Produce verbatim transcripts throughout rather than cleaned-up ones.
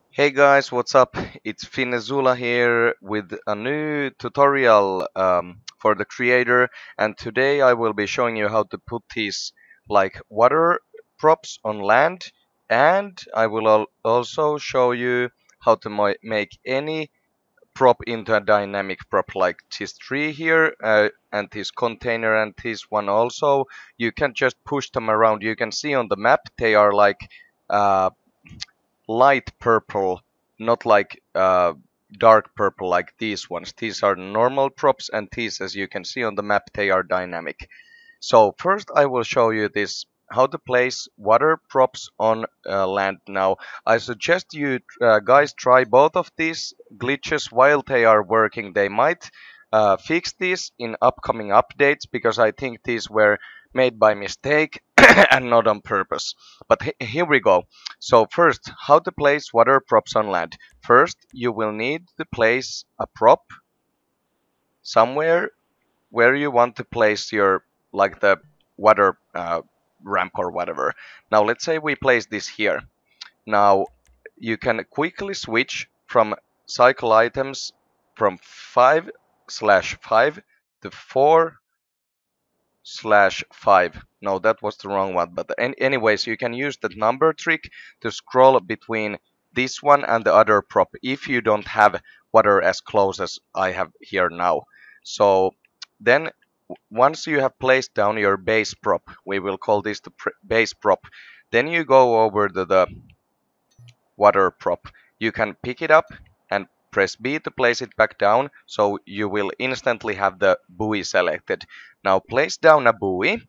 Hey guys, what's up? It's Finezula here with a new tutorial um, for the creator, and today I will be showing you how to put these like water props on land, and I will al also show you how to mo make any prop into a dynamic prop like this tree here uh, and this container and this one also. You can just push them around. You can see on the map they are like uh, light purple, not like uh, dark purple like these ones. These are normal props, and these, as you can see on the map, they are dynamic. So first I will show you this how to place water props on uh, land. Now I suggest you uh, guys try both of these glitches while they are working. They might uh, fix these in upcoming updates because I think these were made by mistake and not on purpose. But he- here we go. So first, how to place water props on land. First, you will need to place a prop somewhere where you want to place your like the water uh, ramp or whatever. Now let's say we place this here. Now you can quickly switch from cycle items from five slash five to four slash five. No, that was the wrong one. But an anyways, you can use the number trick to scroll between this one and the other prop if you don't have water as close as I have here now. So then once you have placed down your base prop, we will call this the base prop, then you go over to the water prop. You can pick it up and press B to place it back down, so you will instantly have the buoy selected. Now place down a buoy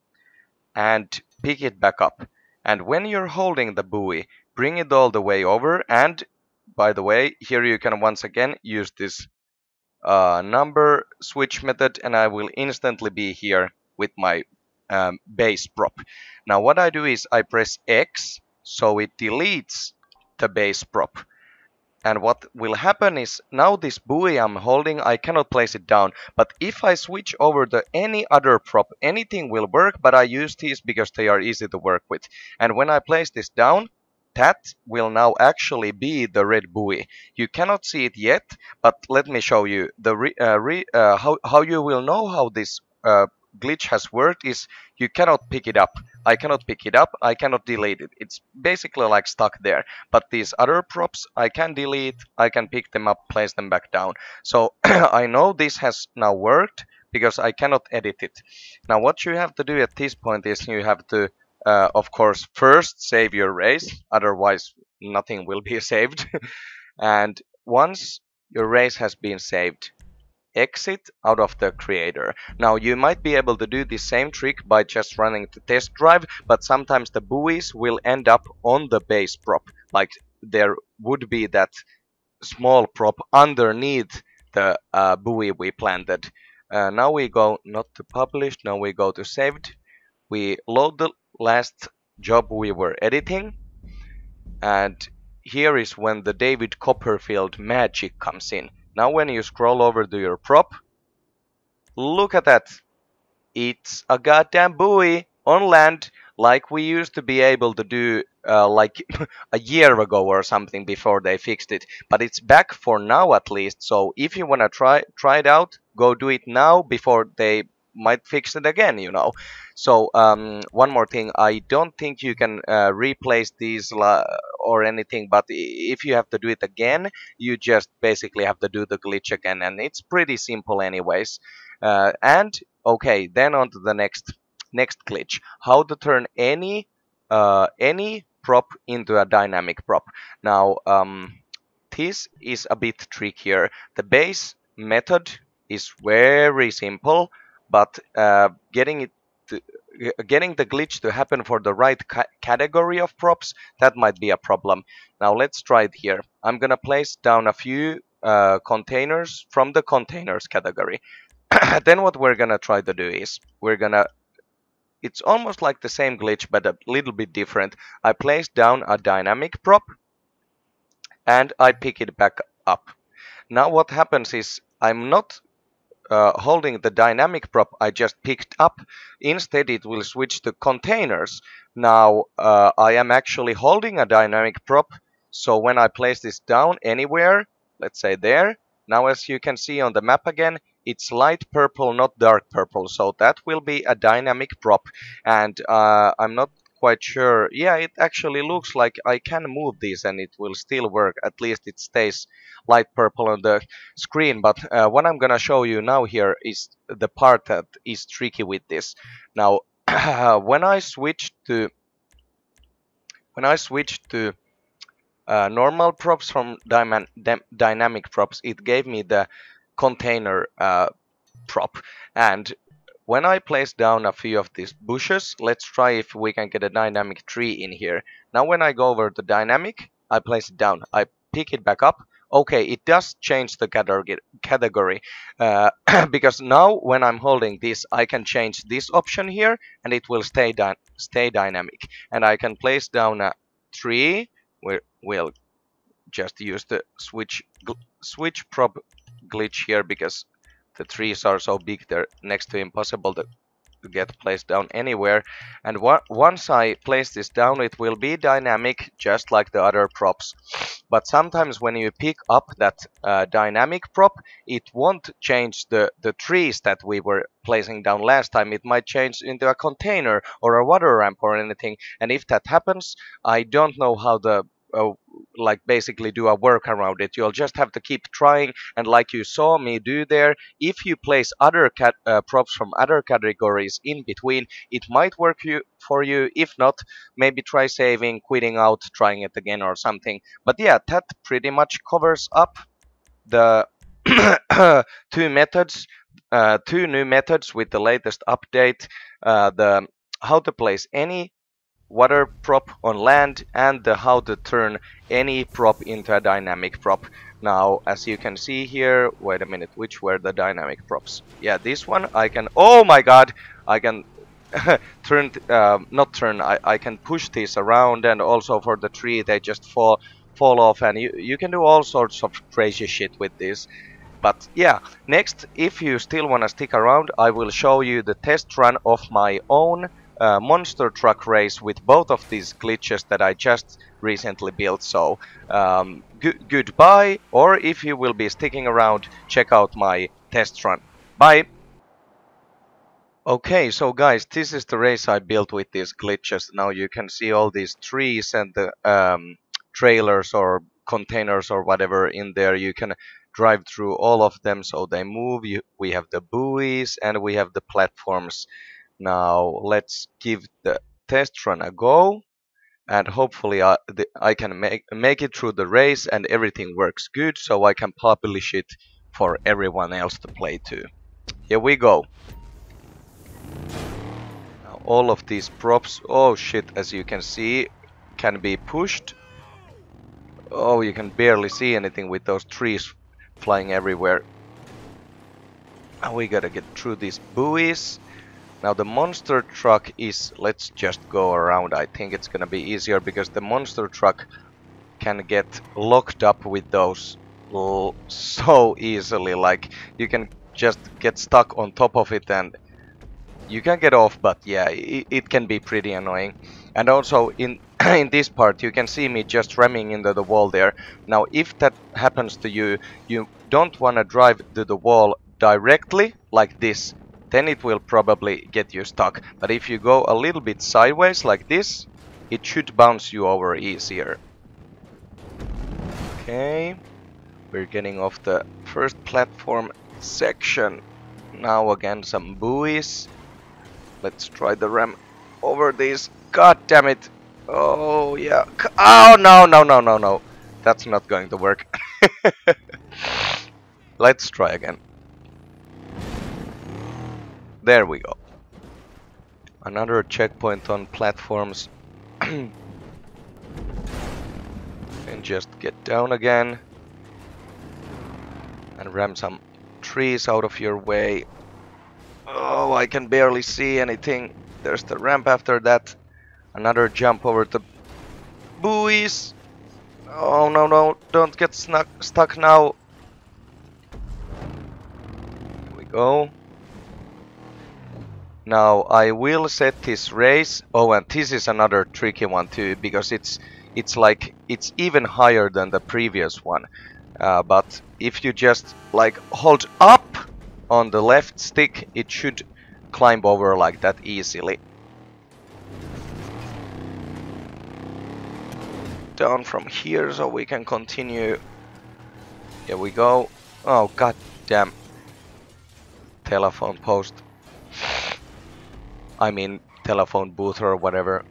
and pick it back up. And when you're holding the buoy, bring it all the way over, and by the way, here you can once again use this uh, number switch method, and I will instantly be here with my um, base prop. Now what I do is I press X, so it deletes the base prop. And what will happen is now this buoy I'm holding, I cannot place it down. But if I switch over to any other prop, anything will work, but I use these because they are easy to work with. And when I place this down, that will now actually be the red buoy. You cannot see it yet, but let me show you. The re, uh, re, uh, how, how you will know how this uh, glitch has worked is you cannot pick it up. I cannot pick it up, I cannot delete it. It's basically like stuck there. But these other props I can delete, I can pick them up, place them back down. So I know this has now worked because I cannot edit it. Now what you have to do at this point is you have to uh, of course first save your race, otherwise nothing will be saved. And once your race has been saved, exit out of the creator. Now you might be able to do the same trick by just running the test drive, but sometimes the buoys will end up on the base prop. Like there would be that small prop underneath the uh, buoy we planted. Uh, now we go not to publish, now we go to saved. We load the last job we were editing, and here is when the David Copperfield magic comes in. Now when you scroll over to your prop, look at that. It's a goddamn buoy on land like we used to be able to do uh, like a year ago or something before they fixed it. But it's back for now at least. So if you want to try try it out, go do it now before they might fix it again, you know. So um, one more thing, I don't think you can uh, replace these or anything, but if you have to do it again, you just basically have to do the glitch again, and it's pretty simple anyways. Uh, and okay, then on to the next next glitch, how to turn any uh, any prop into a dynamic prop. Now um, this is a bit trickier. The base method is very simple, but uh, getting it to, getting the glitch to happen for the right ca category of props, that might be a problem. Now let's try it here. I'm gonna place down a few uh, containers from the containers category. Then what we're gonna try to do is we're gonna it's almost like the same glitch but a little bit different. I place down a dynamic prop and I pick it back up. Now what happens is I'm not uh, holding the dynamic prop I just picked up. Instead it will switch to containers. Now uh, I am actually holding a dynamic prop, So when I place this down anywhere, let's say there, now as you can see on the map again, it's light purple, not dark purple, so that will be a dynamic prop. And uh, I'm not quite sure. Yeah, it actually looks like I can move this and it will still work. At least it stays light purple on the screen. But uh, what I'm gonna show you now here is the part that is tricky with this. Now, when I switched to when I switched to uh, normal props from dyma- dy- dynamic props, it gave me the container uh, prop. And when I place down a few of these bushes, let's try if we can get a dynamic tree in here. Now when I go over the dynamic, I place it down, I pick it back up. Okay, it does change the category, category uh, because now when I'm holding this, I can change this option here and it will stay, dy stay dynamic. And I can place down a tree. We will just use the switch, switch prop glitch here because the trees are so big they're next to impossible to, to get placed down anywhere. And once I place this down, it will be dynamic just like the other props. But sometimes when you pick up that uh, dynamic prop, it won't change the, the trees that we were placing down last time. It might change into a container or a water ramp or anything. And if that happens, I don't know how the Uh, like basically do a work around it. You'll just have to keep trying, and like you saw me do there, if you place other cat uh, props from other categories in between, it might work you for you. If not, maybe try saving, quitting out, trying it again or something. But yeah, that pretty much covers up the two methods, uh, two new methods with the latest update, uh, the how to place any water prop on land and the how to turn any prop into a dynamic prop. Now as you can see here, wait a minute, which were the dynamic props? Yeah, this one I can, oh my god, I can turn, uh, not turn, I, I can push this around, and also for the tree they just fall fall off, and you, you can do all sorts of crazy shit with this. But yeah, next, if you still want to stick around, I will show you the test run of my own Uh, monster truck race with both of these glitches that I just recently built. So um, goodbye, or if you will be sticking around, check out my test run. Bye! Okay, so guys, this is the race I built with these glitches. Now you can see all these trees and the um, trailers or containers or whatever in there. You can drive through all of them so they move. You, we have the buoys and we have the platforms. Now let's give the test run a go, and hopefully I, the, I can make, make it through the race and everything works good, so I can publish it for everyone else to play too. Here we go. Now all of these props, oh shit, as you can see, can be pushed. Oh, you can barely see anything with those trees flying everywhere. Now we gotta get through these buoys. Now the monster truck is, let's just go around. I think it's gonna be easier because the monster truck can get locked up with those so easily. Like you can just get stuck on top of it and you can get off, but yeah, it, it can be pretty annoying. And also in in this part you can see me just ramming into the wall there. Now if that happens to you, you don't want to drive to the wall directly like this. Then it will probably get you stuck. But if you go a little bit sideways like this, it should bounce you over easier. Okay, we're getting off the first platform section. Now again some buoys. Let's try the ram over these. God damn it. Oh yeah. Oh no, no, no, no, no. That's not going to work. Let's try again. There we go. Another checkpoint on platforms. And just get down again. And ram some trees out of your way. Oh, I can barely see anything. There's the ramp after that. Another jump over the buoys. Oh no, no, don't get snuck, stuck now. Here we go. Now I will set this race. Oh, and this is another tricky one too, because it's it's like it's even higher than the previous one. Uh, but if you just like hold up on the left stick, it should climb over like that easily. Down from here so we can continue. Here we go. Oh god damn. Telephone post. I mean telephone booth or whatever.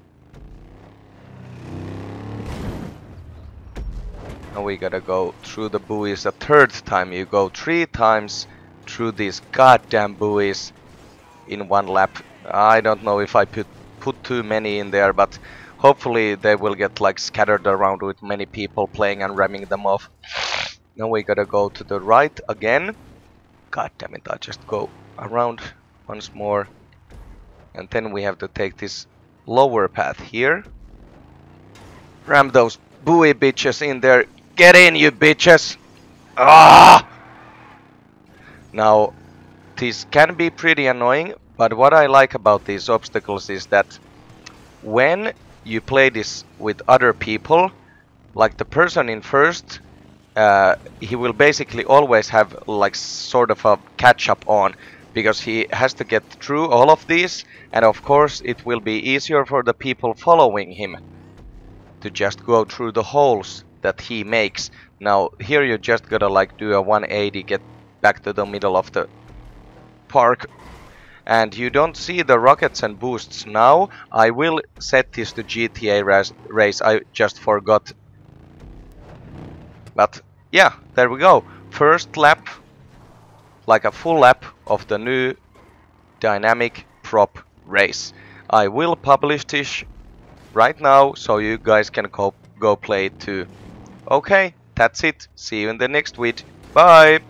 Now we gotta go through the buoys a third time. You go three times through these goddamn buoys in one lap. I don't know if I put put too many in there, but hopefully they will get like scattered around with many people playing and ramming them off. Now we gotta go to the right again. God damn it, I just go around once more. And then we have to take this lower path here. Ram those buoy bitches in there. Get in, you bitches! Ah! Now, these can be pretty annoying, but what I like about these obstacles is that when you play this with other people, like the person in first, uh, he will basically always have like sort of a catch-up on, because he has to get through all of these, and of course it will be easier for the people following him to just go through the holes that he makes. Now here you just gotta like do a one eighty, get back to the middle of the park, and you don't see the rockets and boosts now. I will set this to G T A race, I just forgot. But yeah, there we go. First lap, like a full lap of the new dynamic prop race. I will publish this right now so you guys can go, go play it too. Okay, that's it. See you in the next vid. Bye!